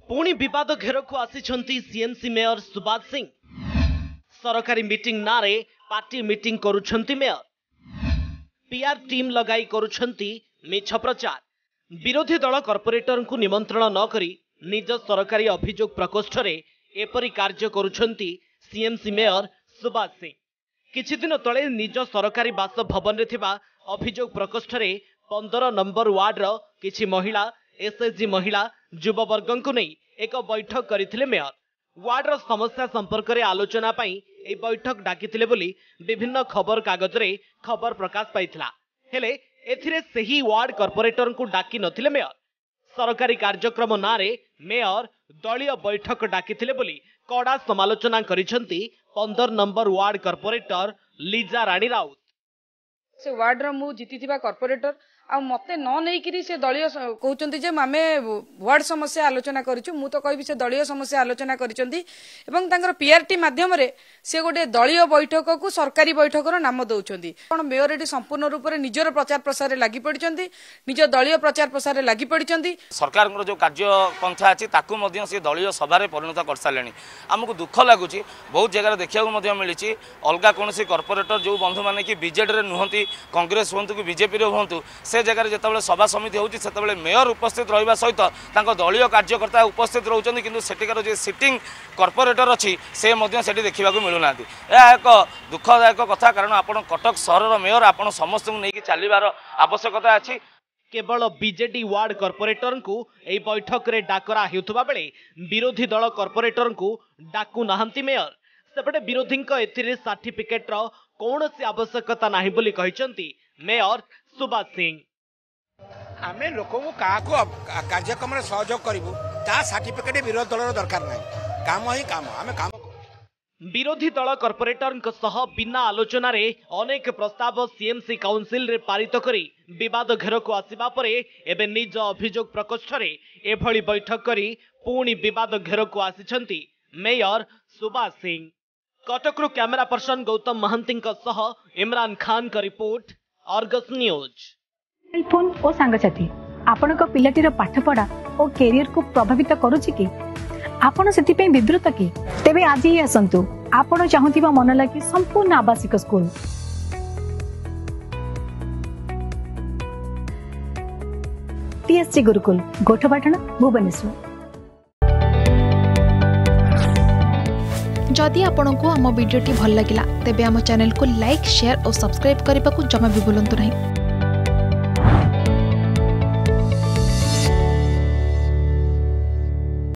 पुणी विवाद घेर को आसी सीएमसी मेयर सुभाष सिंह। सरकारी मीटिंग नारे पार्टी मीटिंग करुछंती मेयर। पीआर टीम लगाई करुछंती मिछ प्रचार। विरोधी दल कॉर्पोरेटर को निमंत्रण न करी निज सरकारी अभियोग प्रकोष्ठ रे एपरी कार्य करुछंती सीएमसी मेयर सुभाष सिंह। किछि दिन तले निज सरकारी बासभवन रे थिबा अभियोग प्रकोष्ठ रे 15 नंबर वार्ड रो किछि महिला एसएचजी महिला युववर्ग को नहीं एक बैठक करथिले मेयर। वार्ड रो समस्या संपर्क में आलोचना पाई ए बैठक डाकिथिले बोली विभिन्न खबर कागज रे खबर प्रकाश पाइथिला। हेले एथिरे सही वार्ड कॉर्पोरेटर को डाकी नथिले मेयर। सरकारी कार्यक्रम नारे मेयर दलीय बैठक डाकिथिले बोली कड़ा समालोचना करिसंती 15 number ward corporator Lija Rani Raut. से वार्ड रो मु जीतिथिबा कॉर्पोरेटर आ मते न नै करी से दलीय कहउचंती जे मामे वार्ड समस्या आलोचना करिछु। मु तो कहबी से दलीय समस्या आलोचना करिसंती एवं तांकर पीआरटी माध्यम रे से गोटे दलीय बैठक को सरकारी बैठक रो नाम दउचंती। कोन मेयर एटी संपूर्ण रूप रे निजर प्रचार प्रसार रे लागि पडिचंती, निज दलीय प्रचार प्रसार रे लागि पडिचंती। सरकार जो कार्य पंथा अछि ताकू मध्य से दलीय सभा रे परिणत कर सालेनी। हमकु दुख लागुची बहुत जगह देखिया को मध्य मिलिची अलगा कोनसी कॉर्पोरेटर जो बंधु माने कि बीजेडी रे नुहंती कांग्रेस होंतु कि बीजेपी रे होंतु से जगह जिते सभा समिति होती से मेयर उपस्थित रहा सहित दलीय कार्यकर्ता उपस्थित रोचंती किंतु सेटिकार जो सिटिंग कॉर्पोरेटर अच्छी से देखा मिलूना। यह एक दुखदायक कथा कारण आपण कटक सहर मेयर आपण समस्त नहीं चलबार आवश्यकता अच्छी। केवल बीजेडी वार्ड कॉर्पोरेटर को यह बैठक रे डाकरा हेउथबा बेले विरोधी दल कॉर्पोरेटर को डाकू नाहंती मेयर। सेपटे विरोधी एथिरे सर्टिफिकेट रो कौनसी आवश्यकता नाही बोली कहिसंती मेयर सुभाष सिंह। आमे लोक कार्यक्रम में सहयोग करूँ ता सर्टिफिकेट विरोधी दल दरकार ना काम ही काम आमे काम। विरोधी दल कॉर्पोरेटर सह बिना आलोचना रे अनेक प्रस्ताव सीएमसी काउंसिल रे पारित करी विवाद घेर को आसीबा परे एबे निज अभियोग प्रकोष्ठ रे एभली बैठक करी पुणी विवाद घेर को आसिछंती मेयर सुभाष सिंह। कटकरू कैमरा पर्सन गौतम महांती सह इमरान खान का रिपोर्ट, अर्गस न्यूज। फोन और सांगसाथी आपण पिलाटीर पाठपढ़ा और कैरियर को प्रभावित करुछि कि आपण सेतिपे विब्रत कि तेबे आज ही आसंतु आपण चाहुतिबा मन लागी संपूर्ण आवासिक स्कूल टीएससी गुरुकुल गोठपाटण भुवनेश्वर। जदि आपंक आम भिडी भल लगा तेब आम चैनल को लाइक शेयर और सब्सक्राइब करने को जमा भी भूलु नहीं।